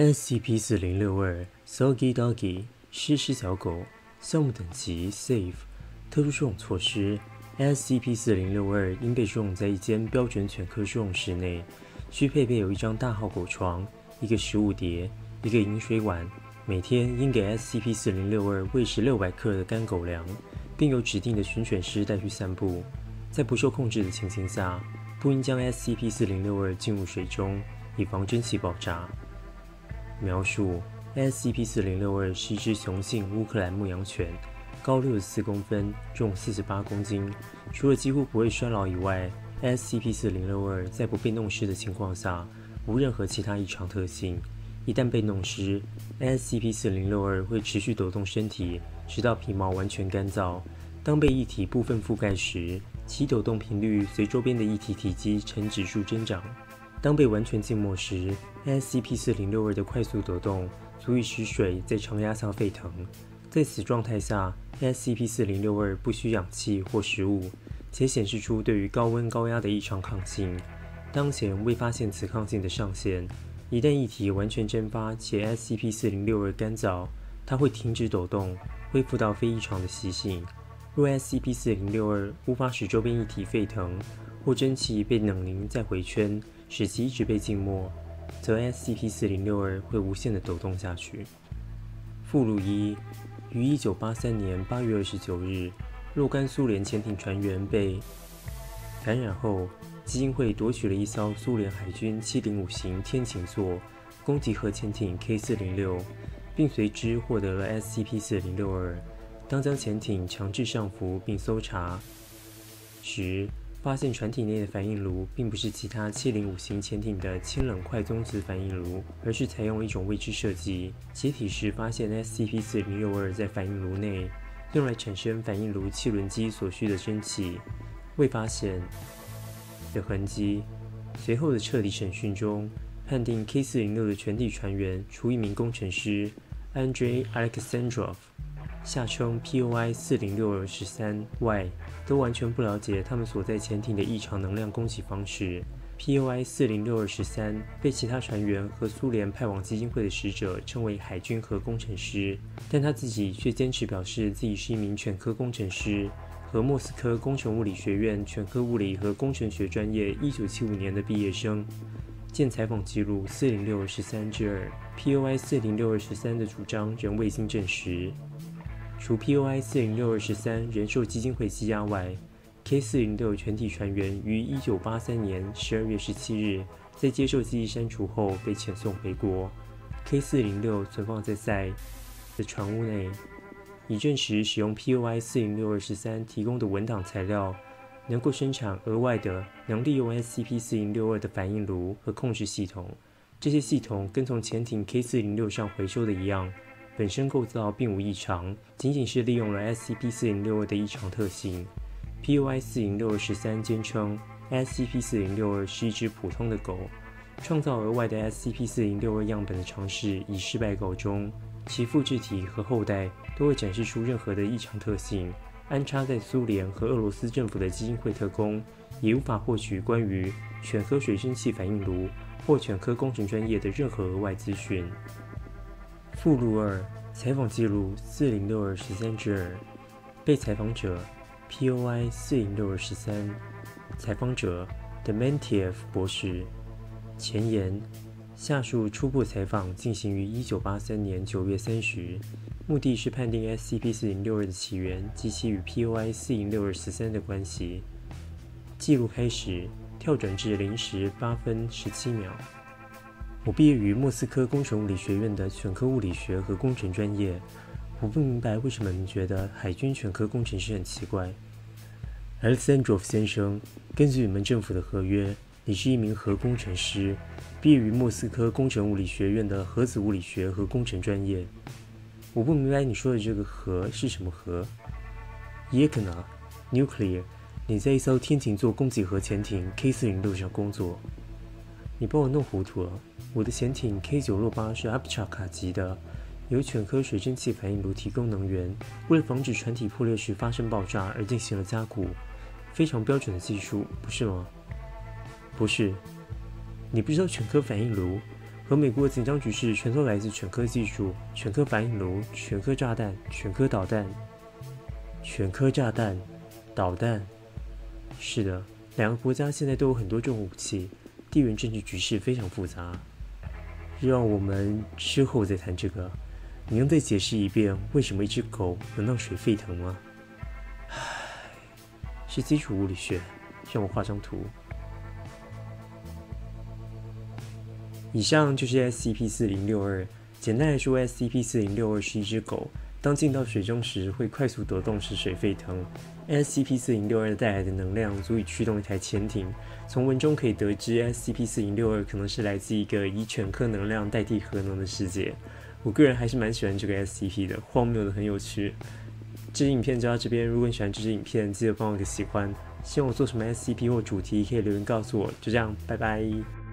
SCP-4062 Soggy Doggy 湿湿小狗，项目等级 Safe， 特殊收容措施 SCP-4062 应被收容在一间标准犬科收容室内，需配备有一张大号狗床、一个食物碟、一个饮水碗，每天应给 SCP-4062 喂食600克的干狗粮，并由指定的巡犬师带去散步。在不受控制的情形下，不应将 SCP-4062 进入水中，以防蒸汽爆炸。描述 SCP-4062 是一只雄性乌克兰牧羊犬，高64公分，重48公斤。除了几乎不会衰老以外， SCP-4062 在不被弄湿的情况下，无任何其他异常特性。一旦被弄湿， SCP-4062 会持续抖动身体，直到皮毛完全干燥。当被液体部分覆盖时，其抖动频率随周边的液体体积呈指数增长。当被完全静默时， SCP-4062 的快速抖动足以使水在长压下沸腾。在此状态下， SCP-4062 不需氧气或食物，且显示出对于高温高压的异常抗性。当前未发现此抗性的上限。一旦液体完全蒸发且 SCP-4062 干燥，它会停止抖动，恢复到非异常的习性。若 SCP-4062 无法使周边液体沸腾，或蒸汽被冷凝再回圈，使其一直被静默，则 SCP-4062 会无限的抖动下去。附录1：于1983年8月29日，若干苏联潜艇船员被感染后，基金会夺取了一艘苏联海军705型天琴座攻击核潜艇 K-406， 并随之获得了 SCP-4062。当将潜艇强制上浮并搜查时，发现船体内的反应炉并不是其他705型潜艇的氢冷快中子反应炉，而是采用了一种未知设计。解体时发现 SCP-4062 在反应炉内，用来产生反应炉汽轮机所需的蒸汽，未发现的痕迹。随后的彻底审讯中，判定 K-406 的全体船员除一名工程师 Andrei Alexandrov，下称 POI-406-13 外，都完全不了解他们所在潜艇的异常能量供给方式。POI-406-13 被其他船员和苏联派往基金会的使者称为海军核工程师，但他自己却坚持表示自己是一名犬科工程师，和莫斯科工程物理学院犬科物理和工程学专业1975年的毕业生。见采访记录406-13-2。POI-406-13 的主张仍未经证实。除 POI-406-13 仍受基金会羁押外， K-406 全体船员于1983年12月17日在接受记忆删除后被遣送回国。K-406 存放在塞的船坞内，以证实使用 POI-406-13 提供的文档材料能够生产额外的能利用 SCP-4062 的反应炉和控制系统。这些系统跟从潜艇 K-406 上回收的一样，本身构造并无异常，仅仅是利用了 SCP-4062 的异常特性。POI-406-13 坚称 SCP-4062 是一只普通的狗，创造额外的 SCP-4062 样本的尝试已失败告终，其复制体和后代都未展示出任何的异常特性。安插在苏联和俄罗斯政府的基金会特工也无法获取关于犬科水蒸气反应炉或犬科工程专业的任何额外资讯。附录2：采访记录406-13-2。被采访者 POI-406-13， 采访者 Dementiev 博士。前言：下述初步采访进行于1983年9月30，目的是判定 SCP-4062 的起源及其与 POI-406-13 的关系。记录开始，跳转至0时8分17秒。我毕业于莫斯科工程物理学院的犬科物理学和工程专业。我不明白为什么你觉得海军犬科工程师很奇怪。Alexandrov 先生，根据你们政府的合约，你是一名核工程师，毕业于莫斯科工程物理学院的核子物理学和工程专业。我不明白你说的这个核是什么核。Yekna Nuclear， 你在一艘天琴座攻击核潜艇 K-406 上工作。你把我弄糊涂了。我的潜艇 K-968 是 Abchaka 级的，由犬科水蒸气反应炉提供能源，为了防止船体破裂时发生爆炸而进行了加固，非常标准的技术，不是吗？不是。你不知道犬科反应炉？ 和美国紧张局势全都来自全科技术、全科反应炉、全科炸弹、全科导弹、全科炸弹、导弹。是的，两个国家现在都有很多重武器，地缘政治局势非常复杂。让我们之后再谈这个。你能再解释一遍为什么一只狗能让水沸腾吗？是基础物理学，让我画张图。以上就是 SCP-4062。简单来说 ，SCP-4062 是一只狗，当进到水中时会快速抖动，使水沸腾。SCP-4062 带来的能量足以驱动一台潜艇。从文中可以得知 ，SCP-4062 可能是来自一个以全科能量代替核能的世界。我个人还是蛮喜欢这个 SCP 的，荒谬的很有趣。这支影片就到这边，如果你喜欢这支影片，记得帮我个喜欢。希望我做什么 SCP 或主题，可以留言告诉我。就这样，拜拜。